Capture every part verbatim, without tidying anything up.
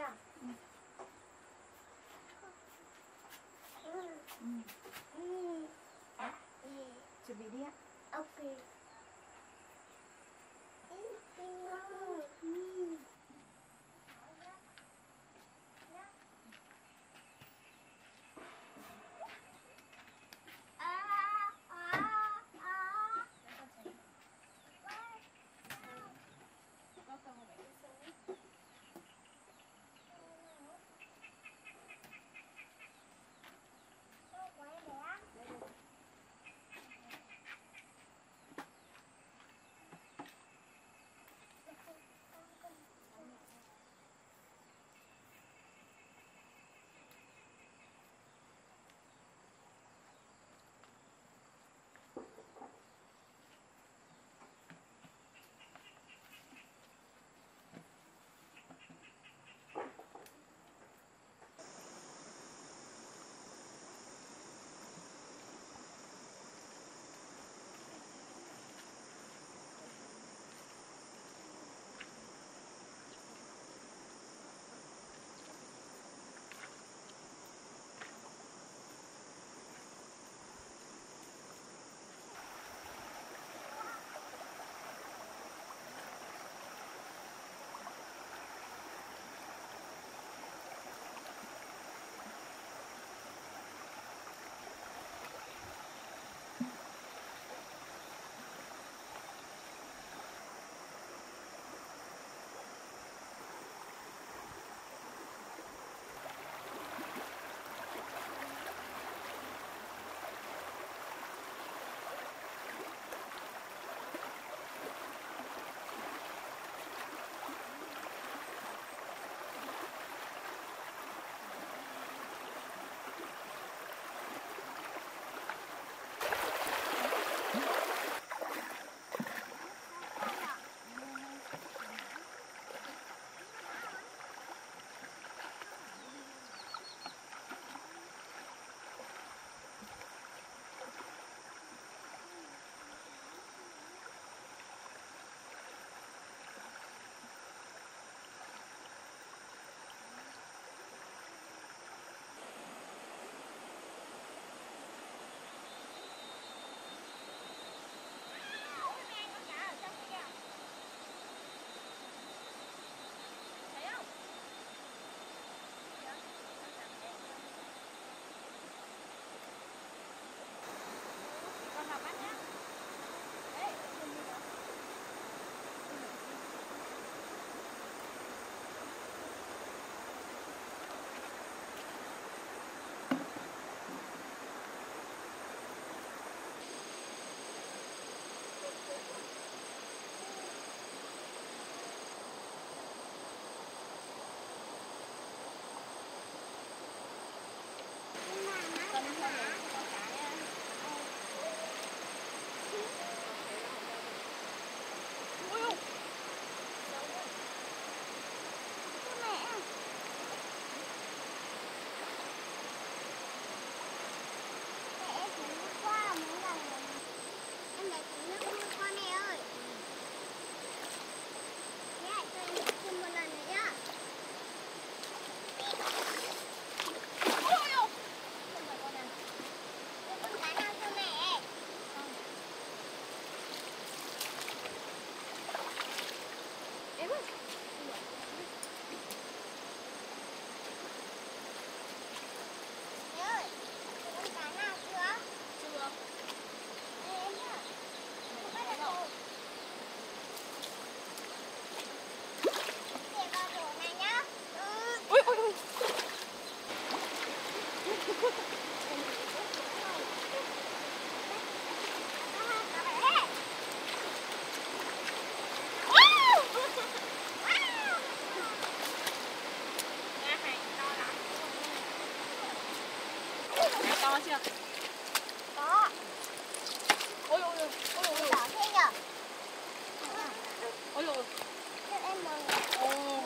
chưa? Ừ. Ừ. Chuẩn bị đi ạ. Ok. To chưa? Có. Ôi ôi ôi. Ôi ôi. Đỏ thế nhở? Ôi ôi. Cho em mừng. Ồ.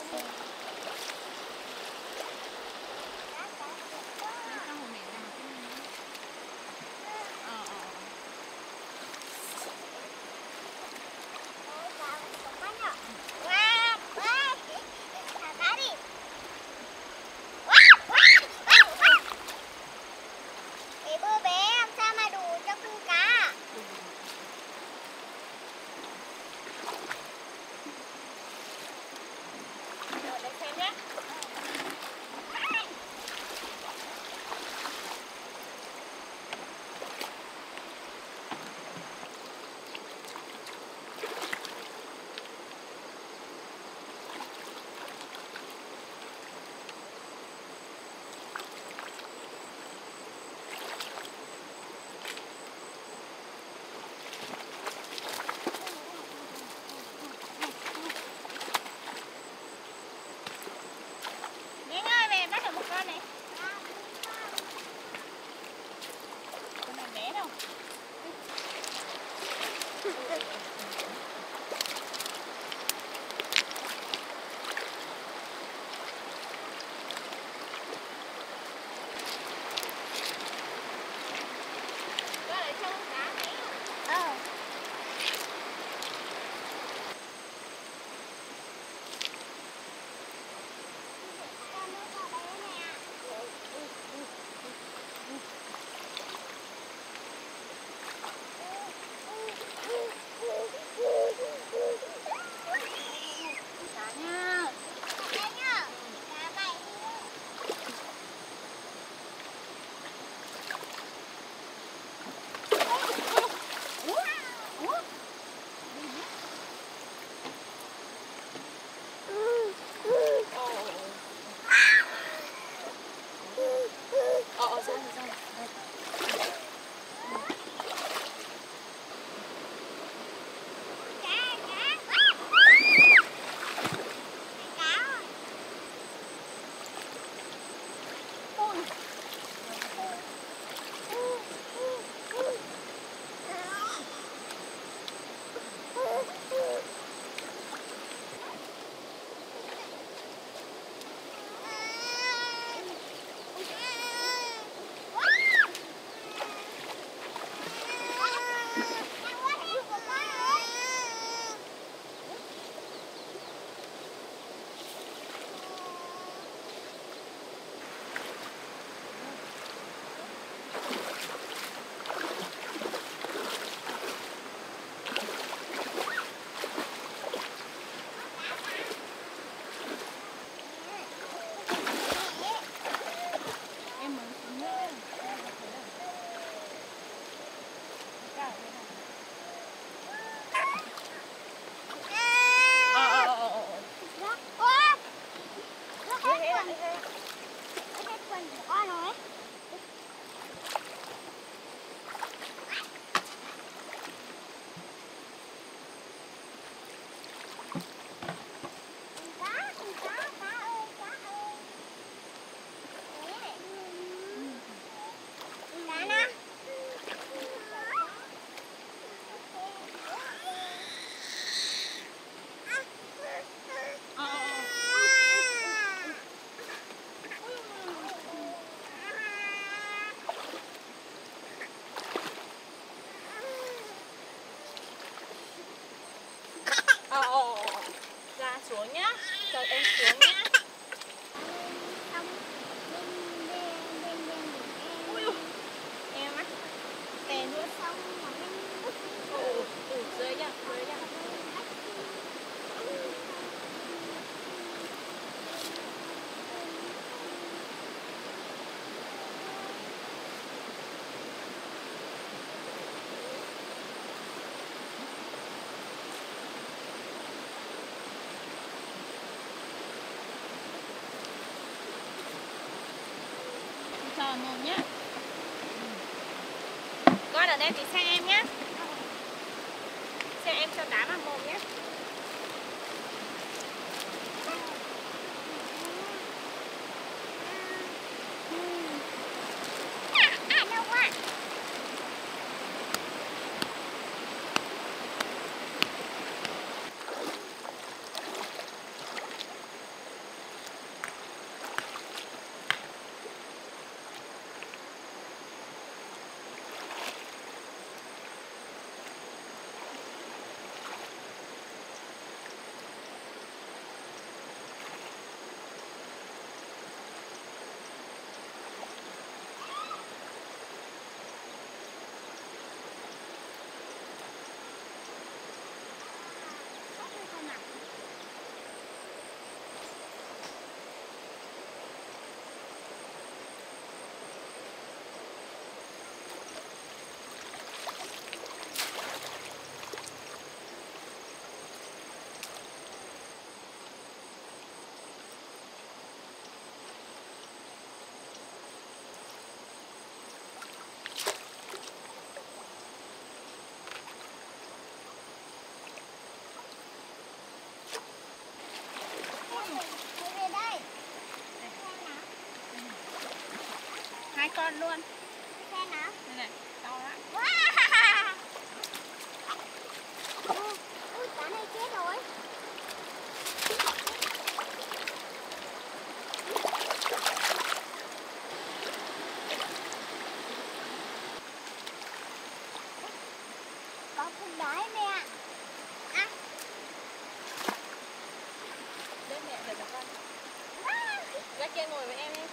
vào mồm nhá. Con ở đây thì xem em nhá. Xem em cho đá vào mồm nhé. À, đâu quá. Về đây. Hai con luôn. Xem nào. Đây này, to lắm. Wow. Ui, cá này chết rồi. Có con đói mẹ ạ. À. Đấy mẹ để cho con. Ra kia ngồi với em đi.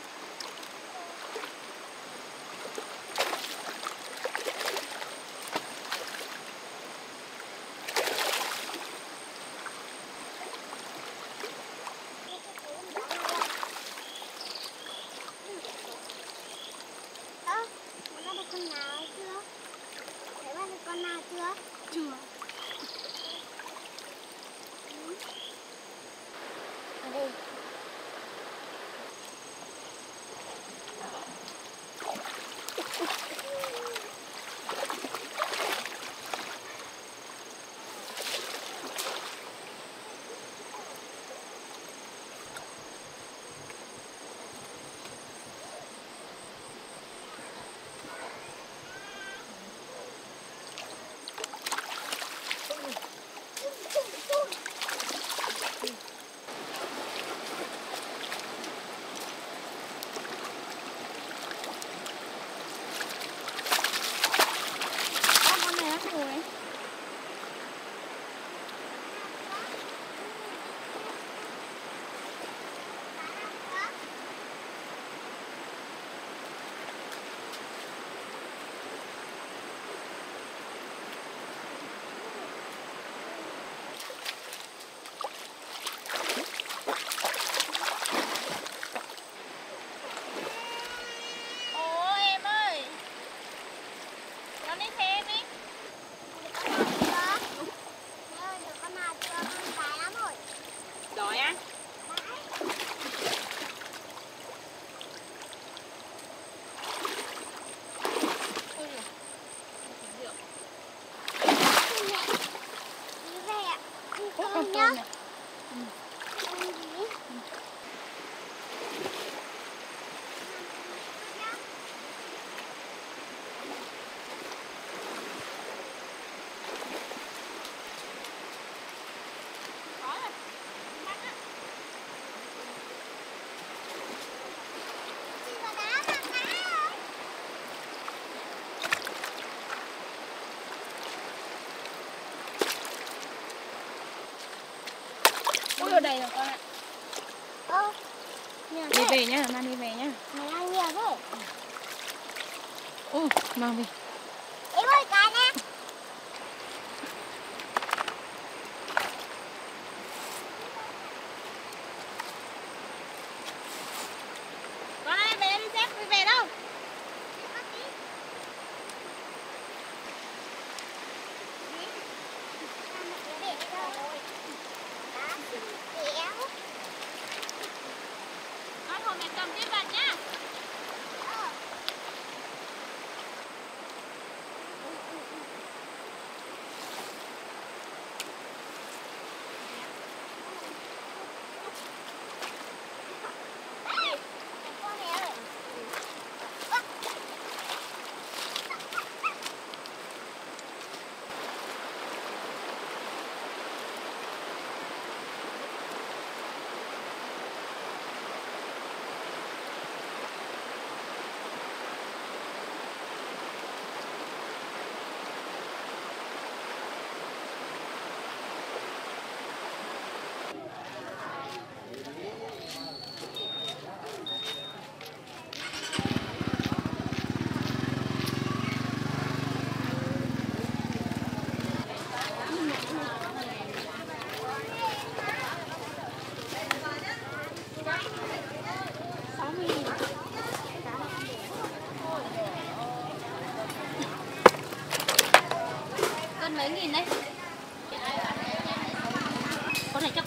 Ơ, đã bắt được con nào chưa? Thấy bắt được con nào chưa? Chưa. Ở đây. Con này nó ngồi. Ôi em ơi. Con đi xem đi. Con nào chưa? Con cái lắm rồi. Đói á? Ôi giời. Rượu. Đi về ạ. Đi Con cơm tôm nhá. này. Ừ. Cơm gì? Có rồi. Bắt á. Chị có đá mà cá rồi. Ôi ở đây rồi con ạ. Ơ, nhiều Đi thế. về nhá, mang đi về nhá. Mày ăn nhiều thế. Ừ, mang về. Em ơi, cá nè. Con ơi, về đi xem, đi về đâu? Con hồi mẹ cầm tiếp vào nhá. Ờ.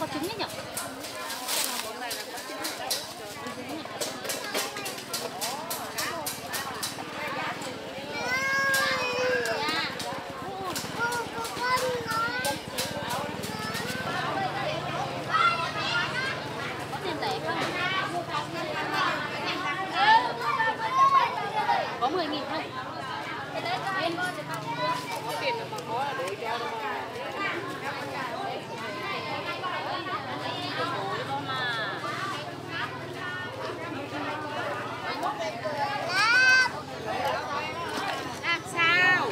trứng đấy nhỉ? Có mười nghìn thôi. Có tiền mà có là đổi cho đâu mà. Làm sao?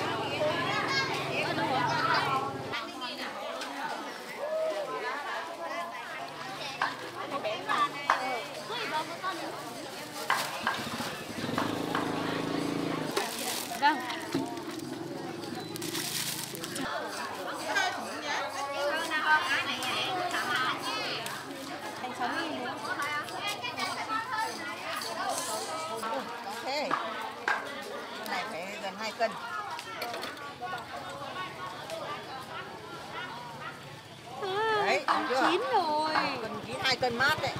Vâng. Anh sáu nghìn nữa. Thế. Cái này phải gần hai cân. Đấy, thấy chưa? Chín rồi. Cần chín hai cân mát đấy.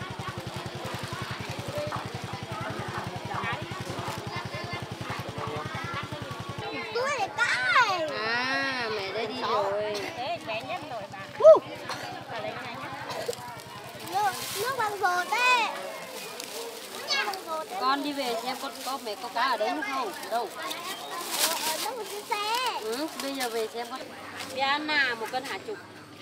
À, mẹ đã đi rồi. Thế bé nhất rồi bà. Bà lấy cái này nhé. Nước, nước bằng bột đấy. Con đi về xem con có mẹ có cá ở đấy không? Đâu? Ở trong một chiếc xe. Ừ, bây giờ về xem con. Bé nà một cân hả chục.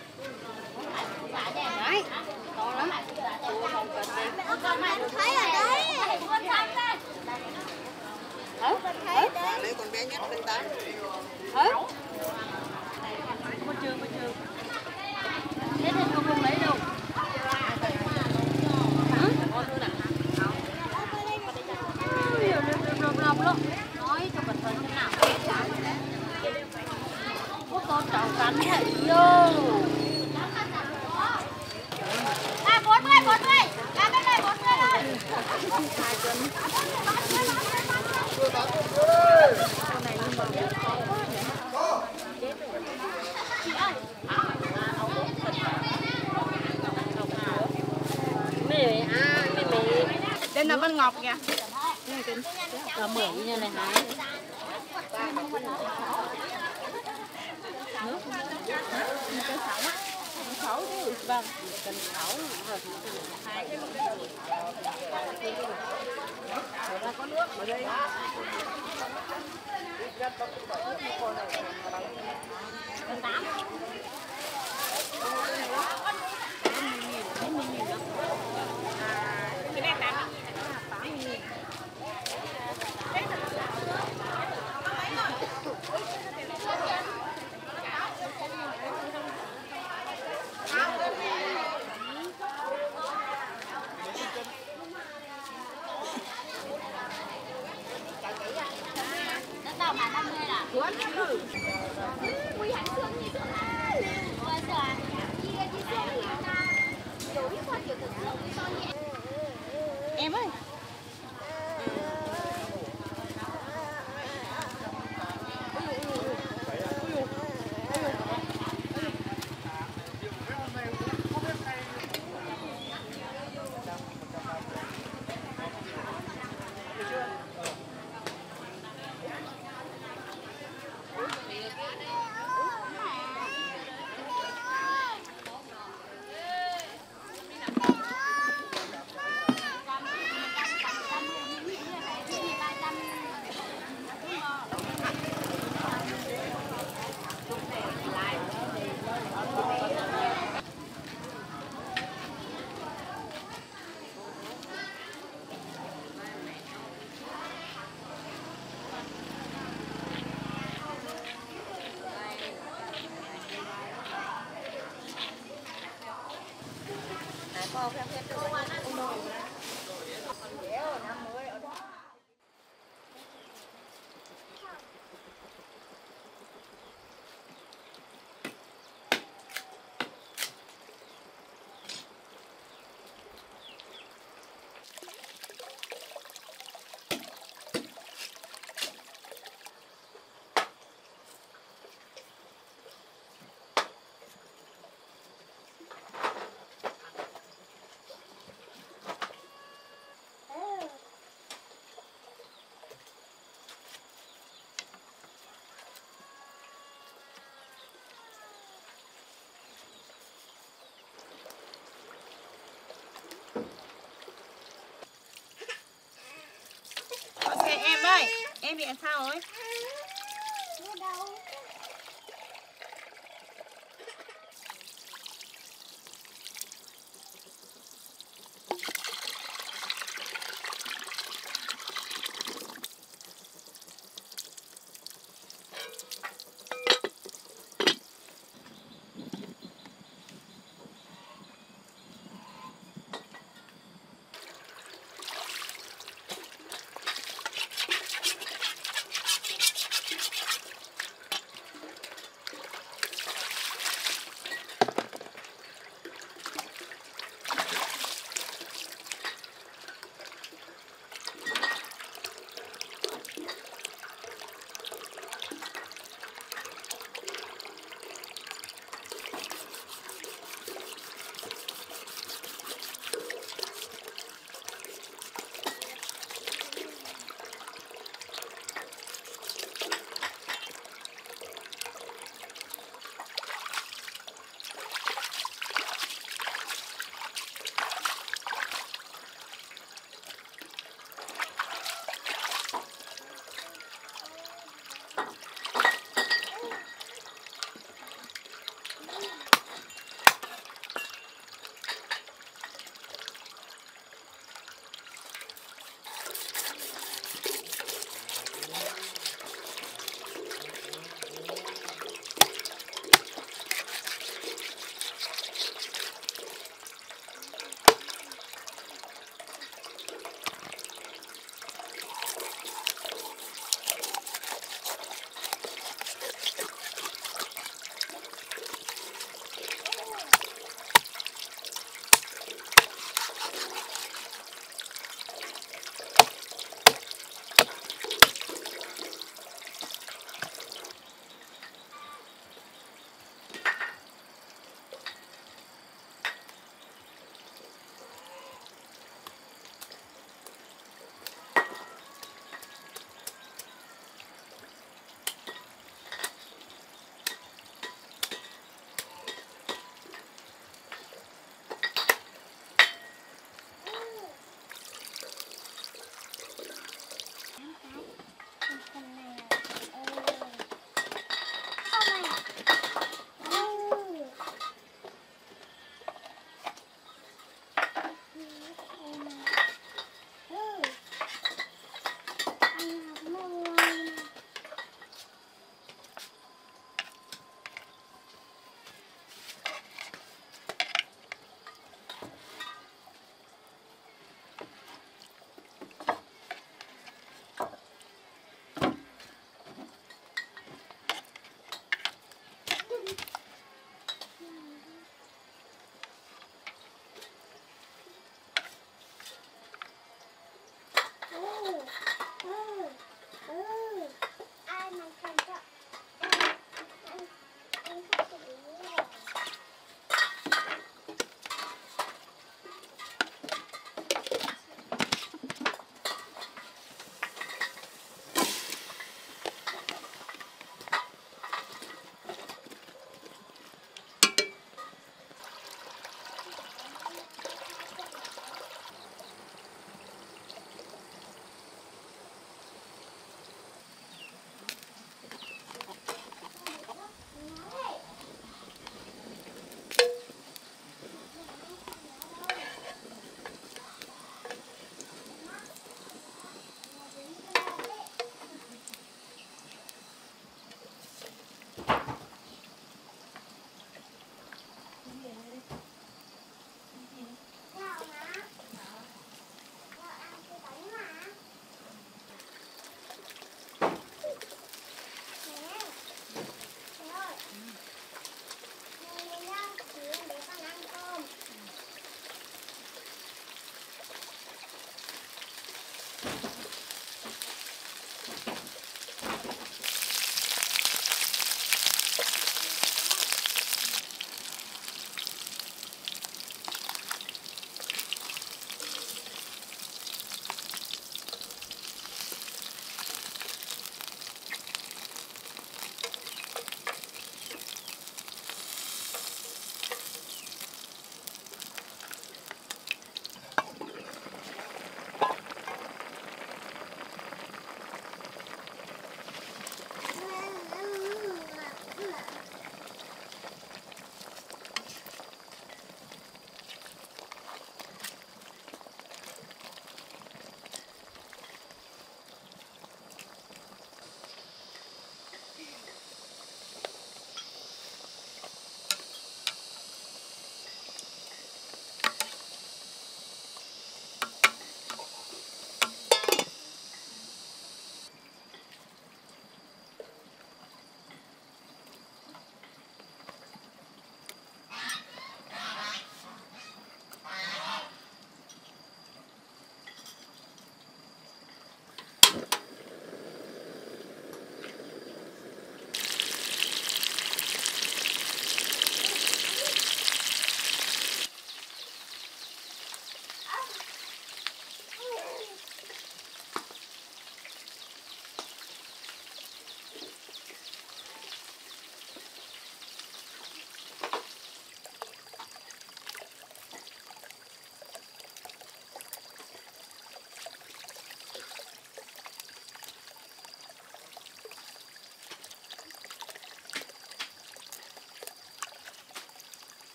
Đấy, to lắm. Tôi không cần đấy. Con mẹ thấy ở đấy. Hả? Thấy đấy. Lấy con bé nhất cân tám. Hả? Có trường, có trường. Thế nên con không lấy đâu. Hả? Con nữa nè. Nhiều lắm, lắm, lắm, lắm. Nói cho cẩn thận thế nào. Có con trọng cắn vô. À, bốn mươi, bốn mươi. À, bên này bốn mươi thôi. Hai cân. Mẹ à, mẹ mẹ. Đây là con ngọc kìa. Là mười như này hả? Nước. Cân sáu á. Sáu chứ. Vâng, cần sáu rồi. Hai. Ra có nước ở đây. Cần tám. Đến mười nghìn nữa. Cái này tám mươi nghìn. Nó tao mà năm mươi là. Quý hẳn xương như xương này. Ôi trời. Chia chia xương nhiều ta. Đủ biết sao kiểu thực xương với con nhẹ. Em ơi. Có phép phép được. Em bị làm sao rồi? Đau.